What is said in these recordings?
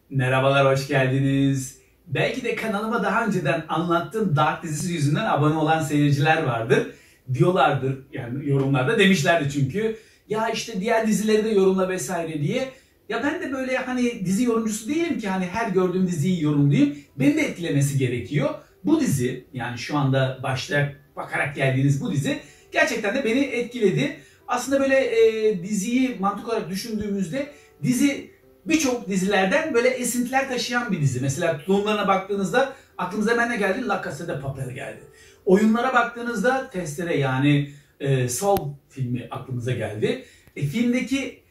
Merhabalar, hoş geldiniz. Belki de kanalıma daha önceden anlattığım Dark dizisi yüzünden abone olan seyirciler vardır. Diyorlardır, yani yorumlarda demişlerdi çünkü. Ya işte diğer dizileri de yorumla vesaire diye. Ya ben de böyle hani dizi yorumcusu değilim ki hani her gördüğüm diziyi yorumlayayım. Beni de etkilemesi gerekiyor. Bu dizi, yani şu anda başta bakarak geldiğiniz bu dizi gerçekten de beni etkiledi. Aslında böyle diziyi mantık olarak düşündüğümüzde dizi birçok dizilerden böyle esintiler taşıyan bir dizi. Mesela tutulumlarına baktığınızda aklımıza hemen ne geldi? La Casa de Papel geldi. Oyunlara baktığınızda Testere, yani Saw filmi aklımıza geldi. Filmdeki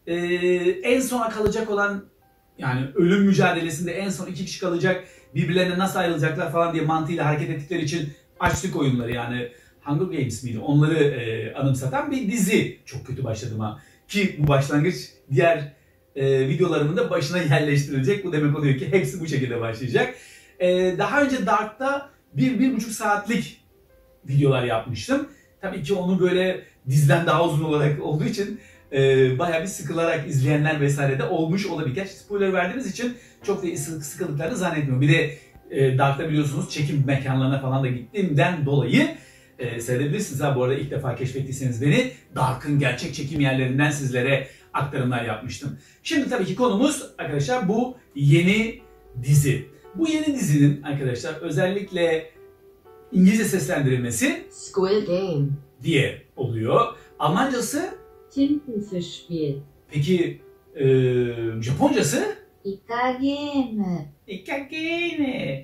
en sona kalacak olan, yani ölüm mücadelesinde en son iki kişi kalacak, birbirlerine nasıl ayrılacaklar falan diye mantığıyla hareket ettikleri için açlık oyunları, yani Hunger Games miydi? Onları anımsatan bir dizi. Çok kötü başladım ha. Ki bu başlangıç diğer videolarımın da başına yerleştirilecek. Bu demek oluyor ki hepsi bu şekilde başlayacak. Daha önce Dark'ta 1-1,5 saatlik videolar yapmıştım. Tabii ki onu böyle diziden daha uzun olarak olduğu için bayağı bir sıkılarak izleyenler vesaire de olmuş olabilir. Gerçi spoiler verdiğimiz için çok da sıkıldıklarını zannetmiyorum. Bir de Dark'ta biliyorsunuz çekim mekanlarına falan da gittiğimden dolayı seyredebilirsiniz. Bu arada ilk defa keşfettiyseniz beni, Dark'ın gerçek çekim yerlerinden sizlere aktarımlar yapmıştım. Şimdi tabii ki konumuz arkadaşlar bu yeni dizi. Bu yeni dizinin arkadaşlar özellikle İngilizce seslendirilmesi Squid Game diye oluyor. Almancası Tintenfischspiel. Peki Japoncası? Italiano. Ikagene.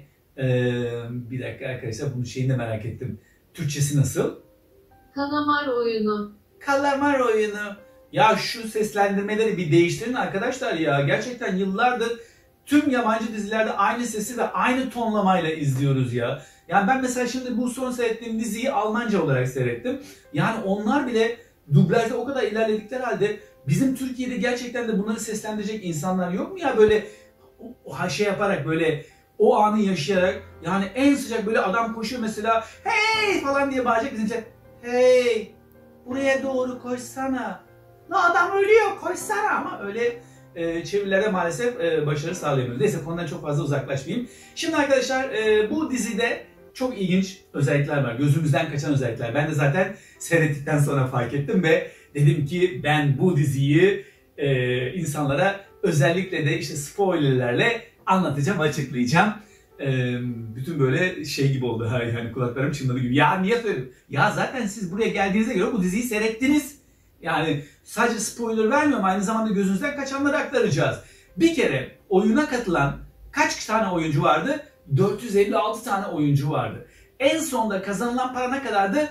Bir dakika arkadaşlar, bunun şeyini de merak ettim. Türkçesi nasıl? Kalamar oyunu. Kalamar oyunu. Ya şu seslendirmeleri bir değiştirin arkadaşlar ya. Gerçekten yıllardır tüm yabancı dizilerde aynı sesi ve aynı tonlamayla izliyoruz ya. Yani ben mesela şimdi bu son seyrettiğim diziyi Almanca olarak seyrettim. Yani onlar bile dublajda o kadar ilerledikleri halde bizim Türkiye'de gerçekten de bunları seslendirecek insanlar yok mu ya, böyle şey yaparak, böyle o anı yaşayarak, yani en sıcak böyle adam koşuyor mesela, hey falan diye bağıracak, bizimce hey buraya doğru koşsana, la adam ölüyor koşsana, ama öyle çevirilerde maalesef başarı sağlayamıyoruz. Neyse, konudan çok fazla uzaklaşmayayım. Şimdi arkadaşlar bu dizide çok ilginç özellikler var. Gözümüzden kaçan özellikler. Ben de zaten seyrettikten sonra fark ettim ve dedim ki ben bu diziyi insanlara özellikle de işte spoilerlerle anlatacağım, açıklayacağım. Bütün böyle şey gibi oldu. Yani kulaklarım çınladı gibi. Ya niye söyledim? Ya zaten siz buraya geldiğinize göre bu diziyi seyrettiniz. Yani sadece spoiler vermiyorum, aynı zamanda gözünüzden kaçanları aktaracağız. Bir kere oyuna katılan kaç tane oyuncu vardı? 456 tane oyuncu vardı. En sonda kazanılan para ne kadardı?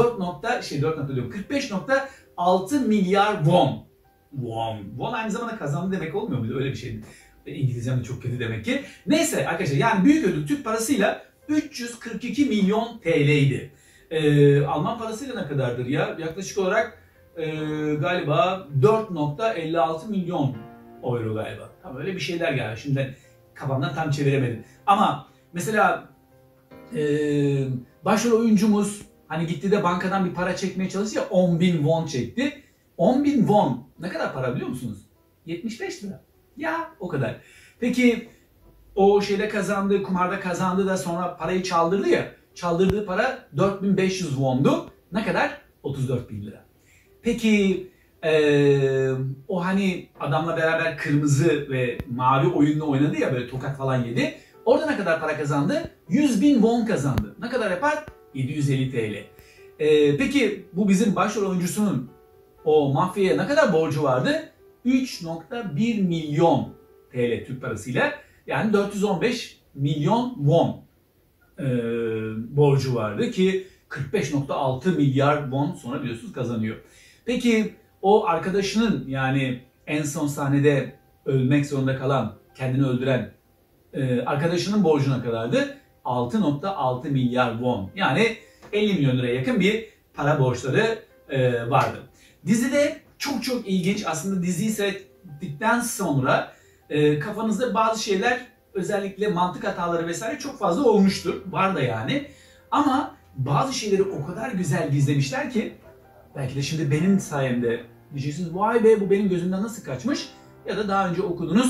45,6 milyar won. Won aynı zamanda kazandı demek olmuyor muydu? Öyle bir şeydi. İngilizcem de çok kötü demek ki. Neyse arkadaşlar, yani büyük ödül Türk parasıyla 342 milyon TL'ydi. Alman parasıyla ne kadardır ya? Yaklaşık olarak galiba 4,56 milyon euro galiba. Tam öyle bir şeyler geldi. Şimdi kafamdan tam çeviremedim. Ama mesela başrol oyuncumuz hani gitti de bankadan bir para çekmeye çalıştı ya, 10.000 won çekti. 10.000 won ne kadar para biliyor musunuz? 75 lira. Ya o kadar. Peki o şeyde kazandığı, kumarda kazandığı da sonra parayı çaldırdı ya. Çaldırdığı para 4.500 wondu. Ne kadar? 34.000 lira. Peki o hani adamla beraber kırmızı ve mavi oyununu oynadı ya, böyle tokat falan yedi. Orada ne kadar para kazandı? 100.000 won kazandı. Ne kadar yapar? 750 TL. Peki bu bizim başrol oyuncusunun o mafyaya ne kadar borcu vardı? 3,1 milyon TL Türk parasıyla. Yani 415 milyon won borcu vardı ki 45,6 milyar won sonra biliyorsunuz kazanıyor. Peki o arkadaşının, yani en son sahnede ölmek zorunda kalan, kendini öldüren arkadaşının borcuna kadardı? 6,6 milyar won. Yani 50 milyon liraya yakın bir para borçları vardı. Dizide çok ilginç, aslında diziyi seyrettikten sonra kafanızda bazı şeyler, özellikle mantık hataları vesaire çok fazla olmuştur. Var da yani. Ama bazı şeyleri o kadar güzel gizlemişler ki belki de şimdi benim sayemde diyeceksiniz, vay be bu benim gözümden nasıl kaçmış, ya da daha önce okudunuz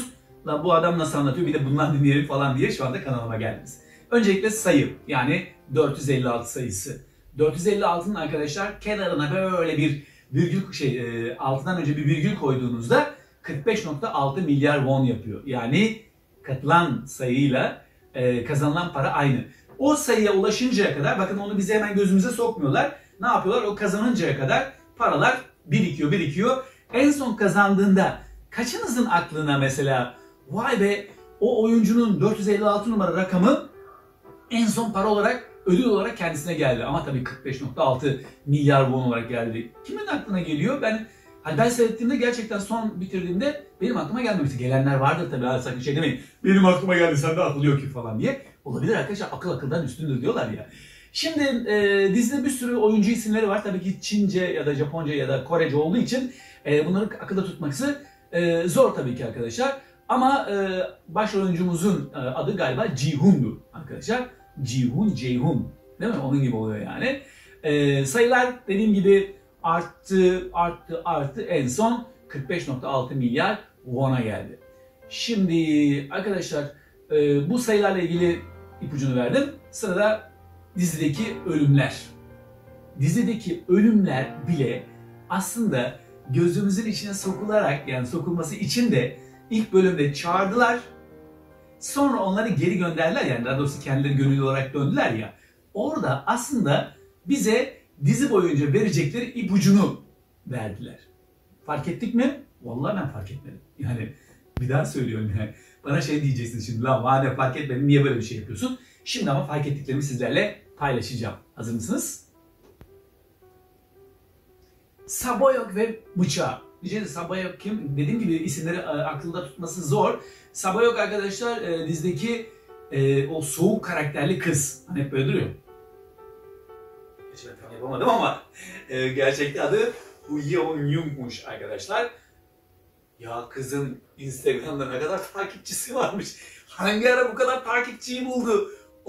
La bu adam nasıl anlatıyor bir de bundan dinleyelim falan diye şu anda kanalıma geldiniz. Öncelikle sayı yani 456 sayısı. 456'nın arkadaşlar kenarına böyle bir virgül altından önce bir virgül koyduğunuzda 45.6 milyar won yapıyor. Yani katılan sayıyla kazanılan para aynı. O sayıya ulaşıncaya kadar bakın onu bize hemen gözümüze sokmuyorlar. Ne yapıyorlar? O kazanıncaya kadar paralar birikiyor. En son kazandığında kaçınızın aklına mesela vay be o oyuncunun 456 numara rakamı en son para olarak ödül olarak kendisine geldi. Ama tabii 45.6 milyar won olarak geldi. Kimin aklına geliyor? Ben seyrettiğimde gerçekten son bitirdiğimde benim aklıma gelmemişti. Gelenler vardır tabii. Sakın şey demeyin. Benim aklıma geldi sende akıl yok ki falan diye. Olabilir arkadaşlar. Akıl akıldan üstündür diyorlar ya. Şimdi dizide bir sürü oyuncu isimleri var. Tabii ki Çince ya da Japonca ya da Korece olduğu için bunları akılda tutması zor tabii ki arkadaşlar. Ama baş oyuncumuzun adı galiba Ji-hoon'du arkadaşlar. Ji-hoon, Jae-hoon. Değil mi? Onun gibi oluyor yani. Sayılar dediğim gibi arttı. En son 45.6 milyar won'a geldi. Şimdi arkadaşlar bu sayılarla ilgili ipucunu verdim. Sırada dizideki ölümler. Dizideki ölümler bile aslında gözümüzün içine sokularak yani sokulması için de ilk bölümde çağırdılar. Sonra onları geri gönderdiler yani daha doğrusu kendileri gönüllü olarak döndüler ya. Orada aslında bize dizi boyunca verecekleri ipucunu verdiler. Fark ettik mi? Vallahi ben fark etmedim. Yani bir daha söylüyorum yani. Bana şey diyeceksin şimdi la madem fark etmedin niye böyle bir şey yapıyorsun? Şimdi ama fark ettiklerimi sizlerle paylaşacağım. Hazır mısınız? Saboyok ve bıçağı. Diyeceğiz Saboyok kim? Dediğim gibi isimleri aklında tutması zor. Saboyok arkadaşlar dizideki o soğuk karakterli kız. Hani hep böyle duruyor. Hiç ben tam yapamadım ama gerçekte adı Hu Yeon-young'muş arkadaşlar. Ya kızın Instagram'da ne kadar takipçisi varmış. Hangi ara bu kadar takipçiyi buldu?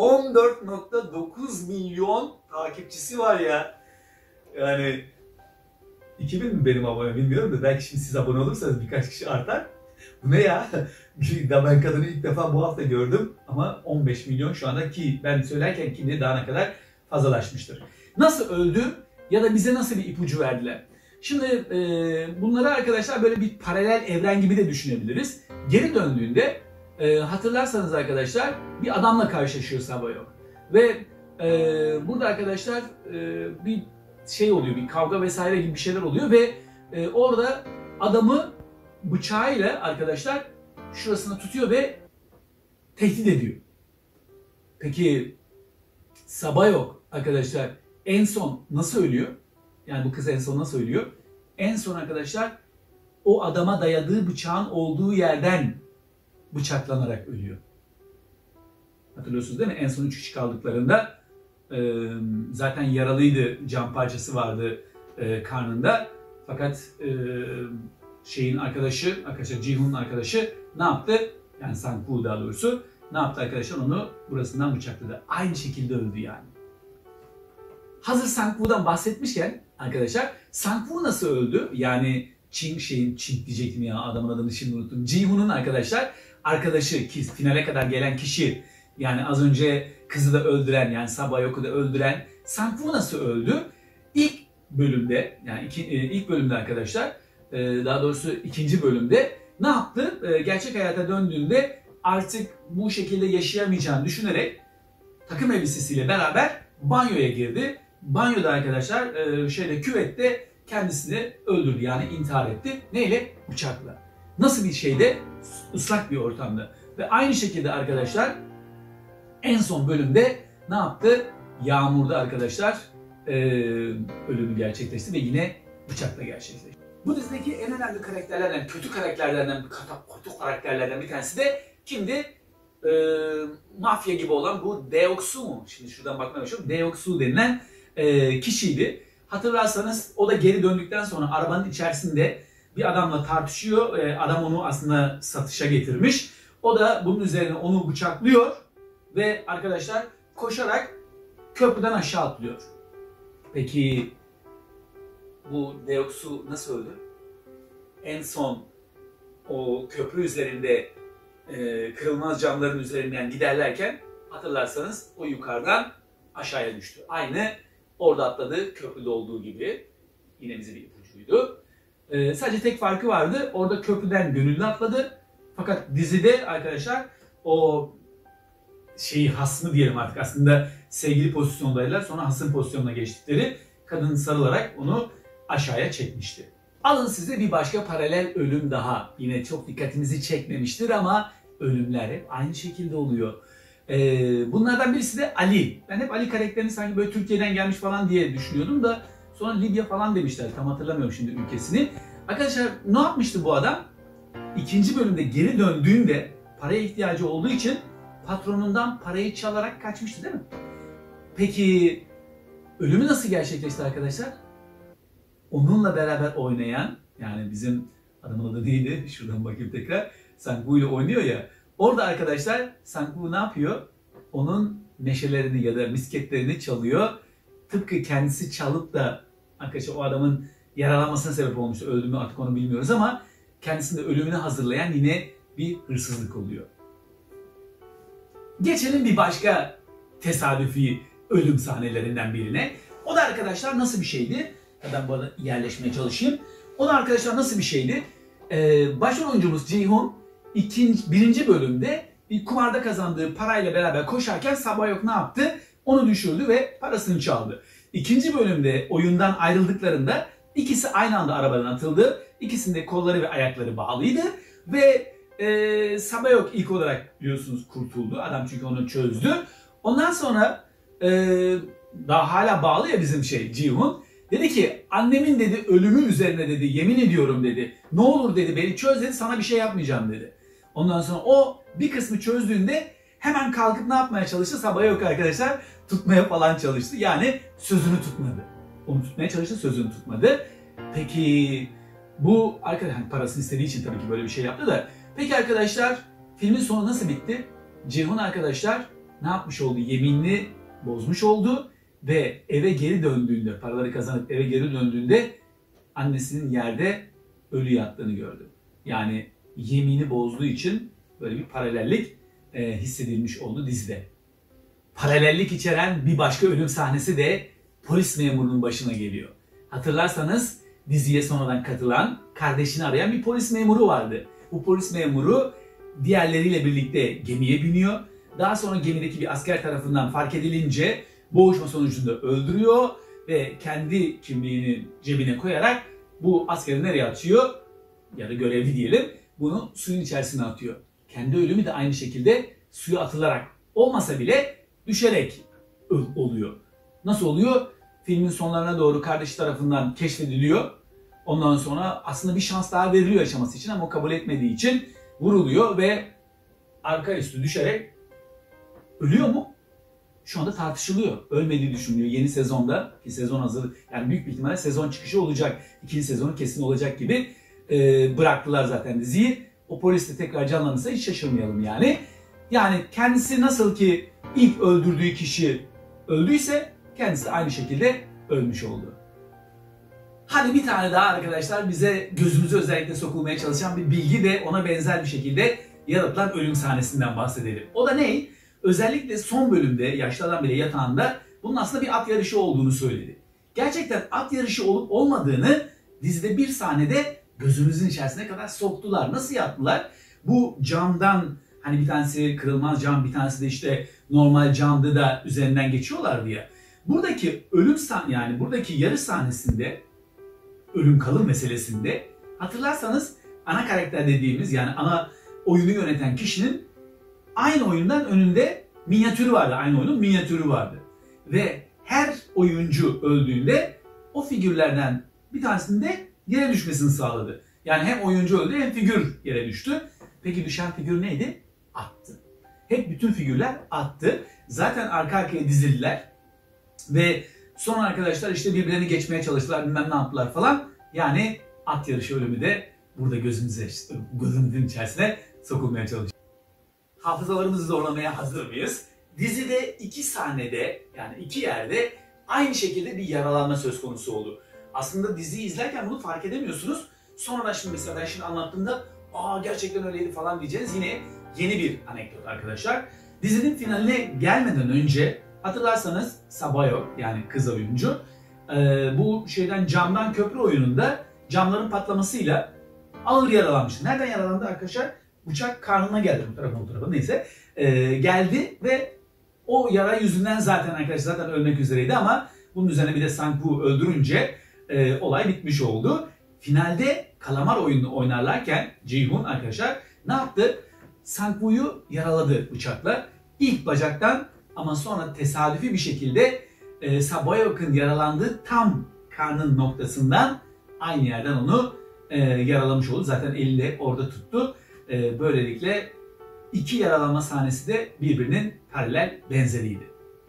14.9 milyon takipçisi var ya. Yani 2000 mi benim abone bilmiyorum da belki şimdi siz abone olursanız birkaç kişi artar. Bu ne ya? Ben kadını ilk defa bu hafta gördüm ama 15 milyon şu anda ki ben söylerken kim bilir daha ne kadar fazlalaşmıştır. Nasıl öldü ya da bize nasıl bir ipucu verdiler? Şimdi bunları arkadaşlar böyle bir paralel evren gibi de düşünebiliriz. Geri döndüğünde hatırlarsanız arkadaşlar bir adamla karşılaşıyor Saboyok. Ve burada arkadaşlar bir şey oluyor, bir kavga vesaire gibi bir şeyler oluyor ve orada adamı bıçağıyla arkadaşlar şurasına tutuyor ve tehdit ediyor. Peki Saboyok arkadaşlar en son nasıl ölüyor? Yani bu kız en son nasıl ölüyor? En son arkadaşlar o adama dayadığı bıçağın olduğu yerden bıçaklanarak ölüyor. Hatırlıyorsunuz değil mi? En son 3 kişi kaldıklarında zaten yaralıydı, cam parçası vardı karnında. Fakat şeyin arkadaşı, arkadaşlar Ji-hoon'un arkadaşı ne yaptı? Yani Sang-woo daha doğrusu ne yaptı arkadaşlar? Onu burasından bıçakladı. Aynı şekilde öldü yani. Hazır Sang-woo'dan bahsetmişken arkadaşlar Sang-woo nasıl öldü? Yani Çin diyecektim ya adamın adını şimdi unuttum. Ji-hoon'un arkadaşlar arkadaşı ki finale kadar gelen kişi yani az önce kızı da öldüren yani Saboyok'u da öldüren Sang-woo nasıl öldü? İlk bölümde yani ilk bölümde arkadaşlar daha doğrusu ikinci bölümde ne yaptı? Gerçek hayata döndüğünde artık bu şekilde yaşayamayacağını düşünerek takım elbisesiyle beraber banyoya girdi. Banyoda arkadaşlar küvette kendisini öldürdü yani intihar etti. Neyle? Bıçakla. Nasıl bir şeyde? Islak bir ortamda. Ve aynı şekilde arkadaşlar en son bölümde ne yaptı? Yağmurda arkadaşlar ölümü gerçekleşti ve yine bıçakla gerçekleşti. Bu dizideki en önemli karakterlerden, kötü karakterlerden bir tanesi de kimdi? Mafya gibi olan bu Deok-soo mu? Şimdi şuradan bakmaya başlıyorum. Deok-soo denilen kişiydi. Hatırlarsanız o da geri döndükten sonra arabanın içerisinde bir adamla tartışıyor. Adam onu aslında satışa getirmiş. O da bunun üzerine onu bıçaklıyor ve arkadaşlar koşarak köprüden aşağı atlıyor. Peki bu Deok-soo nasıl öldü? En son o köprü üzerinde kırılmaz camların üzerinden giderlerken hatırlarsanız o yukarıdan aşağıya düştü. Aynı orada atladığı köprüde olduğu gibi. Yine bize bir ipucuydu. Sadece tek farkı vardı. Orada köprüden gönüllü atladı. Fakat dizide arkadaşlar o hasmı diyelim artık, aslında sevgili pozisyondaydılar. Sonra hasım pozisyonuna geçtikleri, kadın sarılarak onu aşağıya çekmişti. Alın size bir başka paralel ölüm daha. Yine çok dikkatinizi çekmemiştir ama ölümler hep aynı şekilde oluyor. Bunlardan birisi de Ali. Ben hep Ali karakterini sanki böyle Türkiye'den gelmiş falan diye düşünüyordum da sonra Libya falan demişler. Tam hatırlamıyorum şimdi ülkesini. Arkadaşlar ne yapmıştı bu adam? İkinci bölümde geri döndüğünde paraya ihtiyacı olduğu için patronundan parayı çalarak kaçmıştı değil mi? Peki ölümü nasıl gerçekleşti arkadaşlar? Onunla beraber oynayan, yani bizim adamın adı neydi? Şuradan bakayım tekrar. Sang-woo ile oynuyor ya. Orada arkadaşlar Sang-woo ne yapıyor? Onun meşelerini ya da misketlerini çalıyor. Tıpkı kendisi çalıp da arkadaşlar o adamın yaralanmasına sebep olmuştu. Öldü mü artık onu bilmiyoruz ama kendisinde ölümünü hazırlayan yine bir hırsızlık oluyor. Geçelim bir başka tesadüfi ölüm sahnelerinden birine. O da arkadaşlar nasıl bir şeydi? Ben bu arada yerleşmeye çalışayım. O da arkadaşlar nasıl bir şeydi? Başrol oyuncumuz Ji-hoon birinci bölümde bir kumarda kazandığı parayla beraber koşarken Sabayok ne yaptı? Onu düşürdü ve parasını çaldı. İkinci bölümde oyundan ayrıldıklarında ikisi aynı anda arabadan atıldı. İkisinde kolları ve ayakları bağlıydı ve Sabayok ilk olarak biliyorsunuz kurtuldu. Adam çünkü onu çözdü. Ondan sonra daha hala bağlı ya bizim Ji-hoon. Dedi ki annemin dedi ölümü üzerine dedi yemin ediyorum dedi. Ne olur dedi beni çöz dedi, sana bir şey yapmayacağım dedi. Ondan sonra o bir kısmı çözdüğünde hemen kalkıp ne yapmaya çalıştı? Sabayok arkadaşlar tutmaya falan çalıştı. Yani sözünü tutmadı. Onu tutmaya çalıştı, sözünü tutmadı. Peki bu arkadaşlar parasını istediği için tabii ki böyle bir şey yaptı da. Peki arkadaşlar filmin sonu nasıl bitti? Ji-hoon arkadaşlar ne yapmış oldu? Yeminini bozmuş oldu ve eve geri döndüğünde, paraları kazanıp eve geri döndüğünde annesinin yerde ölü yattığını gördü. Yani yemini bozduğu için böyle bir paralellik hissedilmiş oldu dizide. Paralellik içeren bir başka ölüm sahnesi de polis memurunun başına geliyor. Hatırlarsanız diziye sonradan katılan, kardeşini arayan bir polis memuru vardı. Bu polis memuru diğerleriyle birlikte gemiye biniyor. Daha sonra gemideki bir asker tarafından fark edilince boğuşma sonucunda öldürüyor ve kendi kimliğini cebine koyarak bu askeri nereye atıyor? Ya da görevli diyelim. Bunu suyun içerisine atıyor. Kendi ölümü de aynı şekilde suya atılarak olmasa bile düşerek oluyor. Nasıl oluyor? Filmin sonlarına doğru kardeşi tarafından keşfediliyor. Ondan sonra aslında bir şans daha veriliyor yaşaması için ama o kabul etmediği için vuruluyor ve arka üstü düşerek ölüyor mu? Şu anda tartışılıyor. Ölmediği düşünülüyor. Yeni sezonda, ki sezon hazır, yani büyük bir ihtimalle sezon çıkışı olacak. İkinci sezonu kesin olacak gibi bıraktılar zaten diziyi. O polis de tekrar canlanırsa hiç şaşırmayalım yani. Yani kendisi nasıl ki ilk öldürdüğü kişi öldüyse kendisi aynı şekilde ölmüş oldu. Hadi bir tane daha arkadaşlar bize gözümüze özellikle sokulmaya çalışan bir bilgi ve ona benzer bir şekilde yaratılan ölüm sahnesinden bahsedelim. O da ne? Özellikle son bölümde yaşlı adam bile yatağında bunun aslında bir at yarışı olduğunu söyledi. Gerçekten at yarışı olup olmadığını dizide bir sahnede gözümüzün içerisine kadar soktular. Nasıl yaptılar? Bu camdan hani bir tanesi kırılmaz cam, bir tanesi de işte normal camdı da üzerinden geçiyorlar diye. Buradaki ölüm yani buradaki yarış sahnesinde ölüm kalım meselesinde hatırlarsanız ana karakter dediğimiz yani ana oyunu yöneten kişinin aynı oyundan önünde minyatürü vardı. Aynı oyunun minyatürü vardı. Ve her oyuncu öldüğünde o figürlerden bir tanesinin de yere düşmesini sağladı. Yani hem oyuncu öldü hem figür yere düştü. Peki düşen figür neydi? Attı. Hep bütün figürler attı. Zaten arka arkaya dizildiler. Ve sonra arkadaşlar işte birbirlerini geçmeye çalıştılar, bilmem ne yaptılar falan. Yani at yarışı ölümü de burada gözümüzün içerisine sokulmaya çalışıyor. Hafızalarımızı zorlamaya hazır mıyız? Dizide iki sahnede yani iki yerde aynı şekilde bir yaralanma söz konusu oldu. Aslında diziyi izlerken bunu fark edemiyorsunuz. Sonra şimdi mesela ben şimdi anlattığımda gerçekten öyleydi falan diyeceğiz. Yine yeni bir anekdot arkadaşlar. Dizinin finaline gelmeden önce hatırlarsanız Sabayo yani kız oyuncu bu camdan köprü oyununda camların patlamasıyla ağır yaralanmıştı. Nereden yaralandı arkadaşlar? Bıçak karnına geldi bu tarafa neyse. Geldi ve o yara yüzünden zaten arkadaşlar zaten ölmek üzereydi ama bunun üzerine bir de Sang-woo öldürünce olay bitmiş oldu. Finalde kalamar oyununu oynarlarken Ji-hoon arkadaşlar ne yaptı? Sang-woo'yu yaraladı bıçakla. İlk bacaktan ama sonra tesadüfi bir şekilde Sabayok'un yaralandığı tam karnın noktasından aynı yerden onu yaralamış oldu. Zaten elinde orada tuttu. Böylelikle iki yaralanma sahnesi de birbirinin paralel benzeriydi.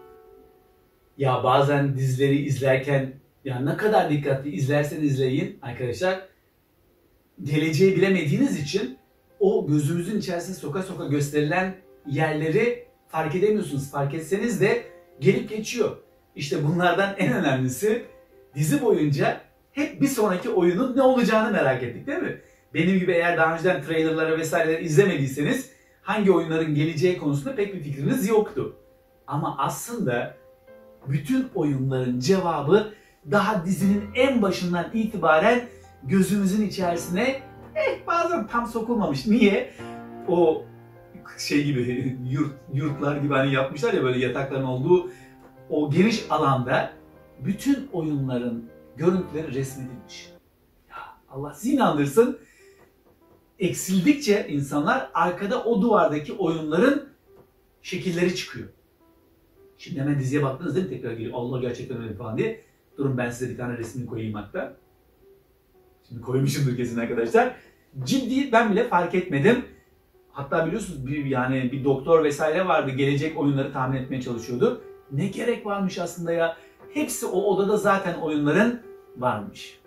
Ya bazen dizileri izlerken ya ne kadar dikkatli izlerseniz izleyin arkadaşlar geleceği bilemediğiniz için o gözümüzün içerisine soka soka gösterilen yerleri fark edemiyorsunuz. Fark etseniz de gelip geçiyor. İşte bunlardan en önemlisi dizi boyunca hep bir sonraki oyunun ne olacağını merak ettik değil mi? Benim gibi eğer daha önceden trailerları vesaireleri izlemediyseniz hangi oyunların geleceği konusunda pek bir fikriniz yoktu. Ama aslında bütün oyunların cevabı daha dizinin en başından itibaren gözümüzün içerisine bazen tam sokulmamış. Niye? O gibi yurtlar gibi hani yapmışlar ya böyle yatakların olduğu o geniş alanda bütün oyunların görüntüleri resmedilmiş. Ya Allah sizi inandırsın. Eksildikçe insanlar arkada o duvardaki oyunların şekilleri çıkıyor. Şimdi hemen diziye baktınız değil mi? Tekrar geliyor. Allah gerçekten öyle falan diye. Durun ben size bir tane resmini koyayım hatta. Şimdi koymuşumdur kesin arkadaşlar. Ciddi ben bile fark etmedim. Hatta biliyorsunuz bir doktor vesaire vardı. Gelecek oyunları tahmin etmeye çalışıyordu. Ne gerek varmış aslında ya. Hepsi o odada zaten oyunların varmış.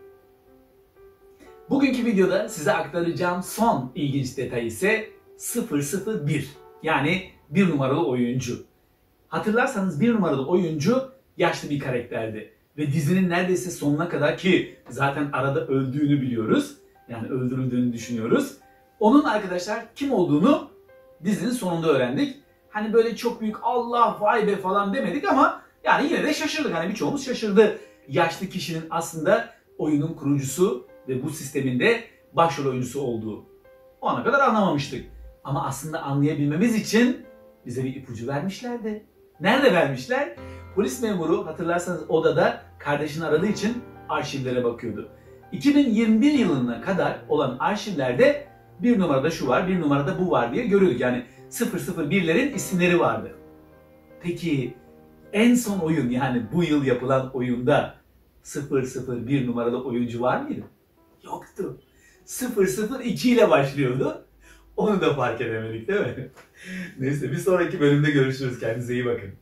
Bugünkü videoda size aktaracağım son ilginç detay ise 001. Yani 1 numaralı oyuncu. Hatırlarsanız 1 numaralı oyuncu yaşlı bir karakterdi. Ve dizinin neredeyse sonuna kadar ki zaten arada öldüğünü biliyoruz. Yani öldürüldüğünü düşünüyoruz. Onun arkadaşlar kim olduğunu dizinin sonunda öğrendik. Hani böyle çok büyük Allah vay be falan demedik ama yani yine de şaşırdık. Hani birçoğumuz şaşırdı. Yaşlı kişinin aslında oyunun kurucusu ve bu sistemin de başrol oyuncusu olduğu. O ana kadar anlamamıştık. Ama aslında anlayabilmemiz için bize bir ipucu vermişlerdi. Nerede vermişler? Polis memuru hatırlarsanız odada kardeşini aradığı için arşivlere bakıyordu. 2021 yılına kadar olan arşivlerde bir numarada şu var, bir numarada bu var diye görüyorduk. Yani 001'lerin isimleri vardı. Peki en son oyun yani bu yıl yapılan oyunda 001 numaralı oyuncu var mıydı? Yoktu. 002 ile başlıyordu. Onu da fark edemedik değil mi? Neyse bir sonraki bölümde görüşürüz. Kendinize iyi bakın.